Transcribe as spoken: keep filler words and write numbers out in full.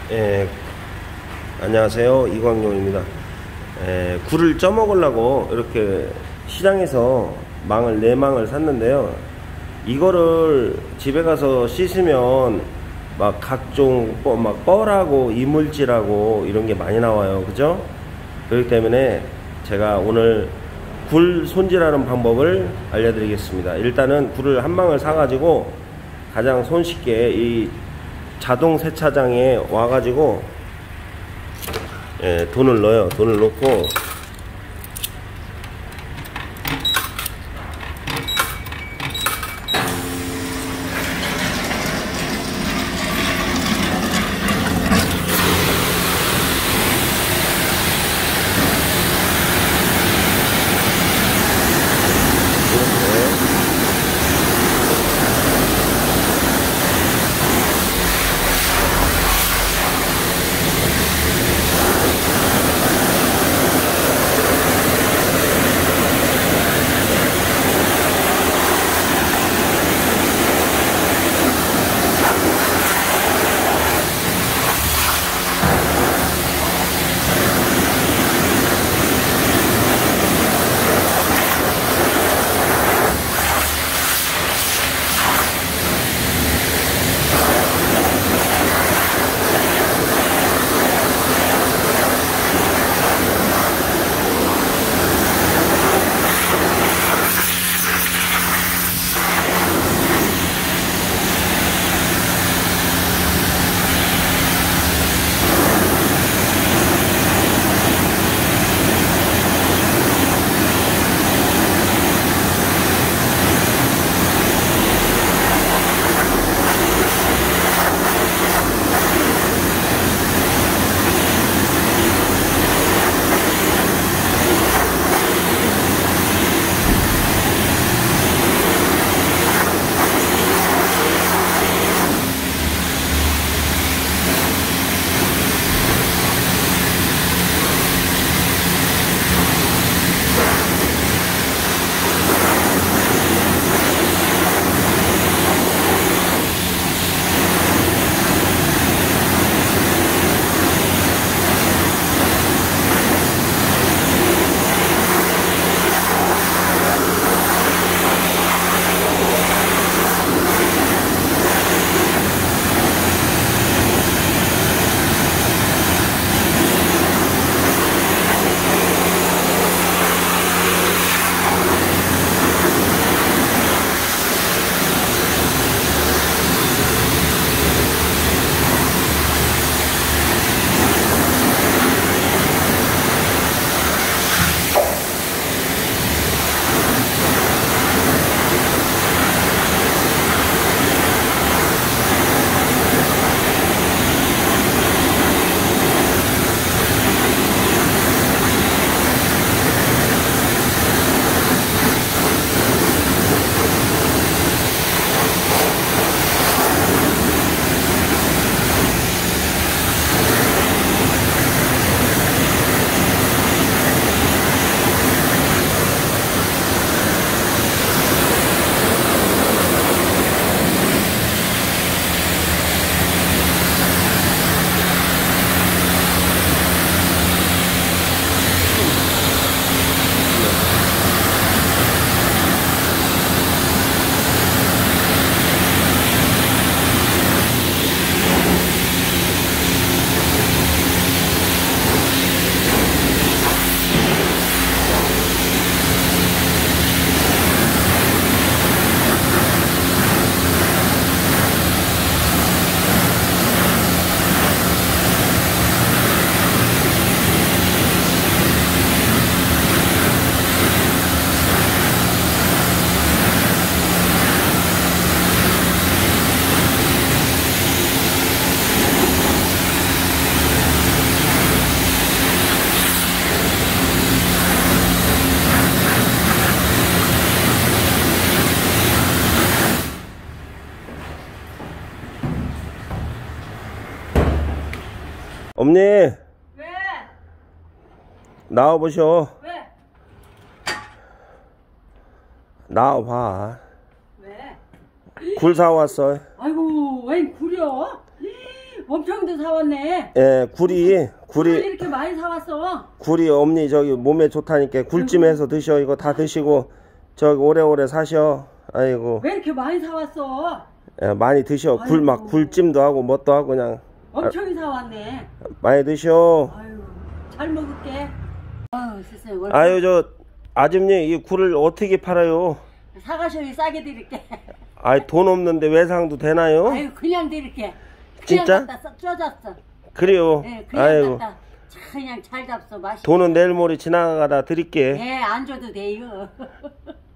예, 안녕하세요. 이광용입니다. 예, 굴을 쪄먹으려고 이렇게 시장에서 망을, 네 망을 샀는데요. 이거를 집에 가서 씻으면 막 각종 뻐, 막 뻘하고 이물질하고 이런 게 많이 나와요. 그죠? 그렇기 때문에 제가 오늘 굴 손질하는 방법을 알려드리겠습니다. 일단은 굴을 한 망을 사가지고 가장 손쉽게 이 자동 세차장에 와가지고 예, 돈을 넣어요. 돈을 넣고 엄니 왜? 나와보셔. 왜? 나와봐. 왜? 굴 사왔어. 아이고 웬 굴이여? 엄청도 사왔네. 예, 굴이 굴을 굴이 이렇게 많이 사왔어. 굴이 엄니 저기 몸에 좋다니까 굴찜해서 드셔. 이거 다 드시고 저기 오래오래 사셔. 아이고. 왜 이렇게 많이 사왔어? 예, 많이 드셔. 굴 막 굴찜도 하고 뭣도 하고 그냥 엄청 사왔네. 많이 드셔. 아유, 잘 먹을게. 아유, 세상에. 월- 아유 저 아줌님 이 굴을 어떻게 팔아요? 사가셔이 싸게 드릴게. 아이 돈 없는데 외상도 되나요? 아유, 그냥 드릴게. 그냥 진짜? 갖다 쪄졌어. 그래요. 네, 그냥 아이고 갖다 그냥 잘 잡숴 맛있게. 돈은 내일 모레 지나가다 드릴게. 네, 안 줘도 돼요.